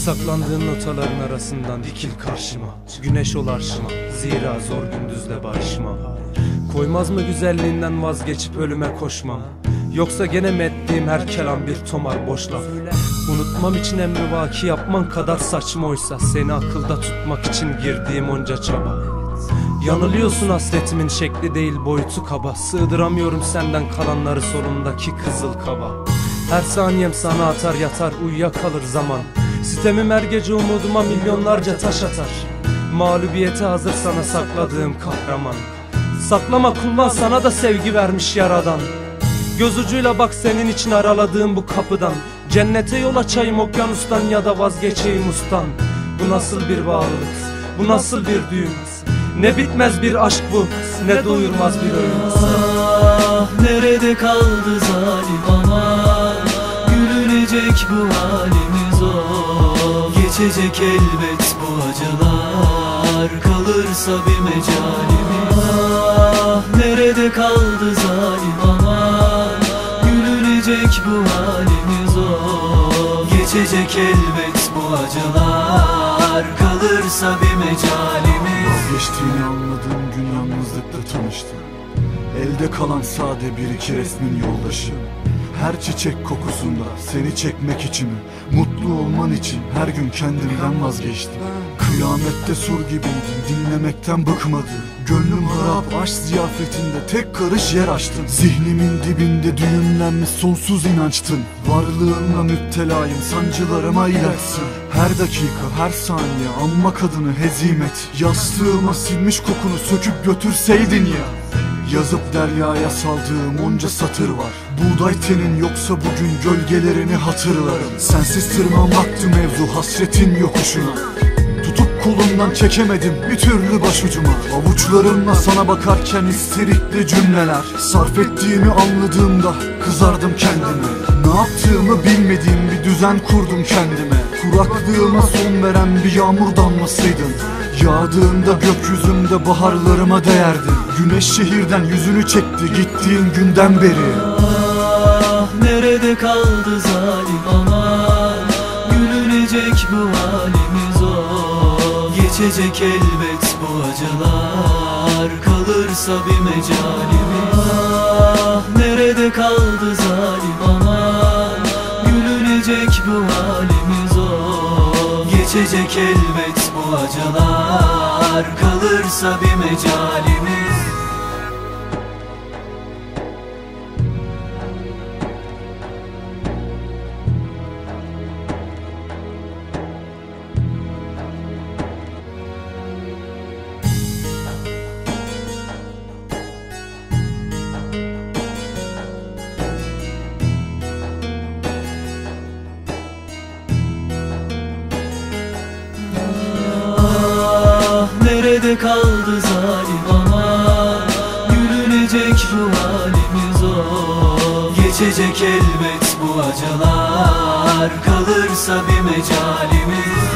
Saklandığın notaların arasından dikil karşıma. Güneş ol arşıma, zira zor gündüzle barışma. Koymaz mı güzelliğinden vazgeçip ölüme koşmam? Yoksa gene mi ettiğim her kelam bir tomar boş laf? Unutmam için emrivaki yapman kadar saçma oysa seni akılda tutmak için girdiğim onca çaba. Yanılıyorsun, hasretimin şekli değil boyutu kaba. Sığdıramıyorum senden kalanları solundaki kızıl kaba. Her saniyem sana atar yatar, uyuyakalır zaman. Sitemim her gece umuduma milyonlarca taş atar. Mağlubiyete hazır sana sakladığım kahraman. Saklama, kullan, sana da sevgi vermiş yaradan. Göz ucuyla bak senin için araladığım bu kapıdan. Cennete yol açayım okyanustan ya da vazgeçeyim ustan. Bu nasıl bir bağlılık, bu nasıl bir düğün? Ne bitmez bir aşk bu, ne doyurmaz bir öğün. Ah, nerede kaldı zalim aman? Gülünecek bu halimiz o. Geçecek elbet bu acılar, kalırsa bir mecalimiz. Ah, nerede kaldı zalim aman? Gülünecek bu halimiz o. Geçecek elbet bu acılar, kalırsa bir mecalimiz. Vazgeçtiğini anladığım gün yalnızlıkla tanıştım. Elde kalan sade bir iki resmin yoldaşı. Her çiçek kokusunda seni çekmek için, mutlu olman için her gün kendimden vazgeçtim. Kıyamette sur gibiydim, dinlemekten bıkmadı. Gönlüm harap, aşk ziyafetinde tek karış yer açtın. Zihnimin dibinde düğümlenmiş sonsuz inançtın. Varlığınla müptelayım, sancılarıma ilaçsın. Her dakika, her saniye anmak adını hezimet. Yastığıma silmiş kokunu söküp götürseydin ya. Yazıp deryaya saldığım onca satır var. Buğday tenin yoksa bugün gölgelerini hatırlarım. Sensiz tırmanmaktı mevzu hasretin yokuşuna. Tutup kolundan çekemedim bir türlü başucuma. Avuçlarımla sana bakarken isterikli cümleler. Sarf ettiğimi anladığımda kızardım kendime. Ne yaptığımı bilmediğim bir düzen kurdum kendime. Kuraklığıma son veren bir yağmur damlasıydın. Yağdığında gökyüzümde baharlarıma değerdin. Güneş şehirden yüzünü çekti gittiğin günden beri. Ah, nerede kaldı zalim aman? Gülünecek bu halimiz o. Geçecek elbet bu acılar, kalırsa bir mecalimiz. Ah, nerede kaldı zalim aman? Gülünecek bu halimiz o. Geçecek elbet bu acılar, kalırsa bir mecalimiz. Nerede kaldı zalim aman? Gülünecek bu halimiz o. Geçecek elbet bu acılar, kalırsa bir mecalimiz.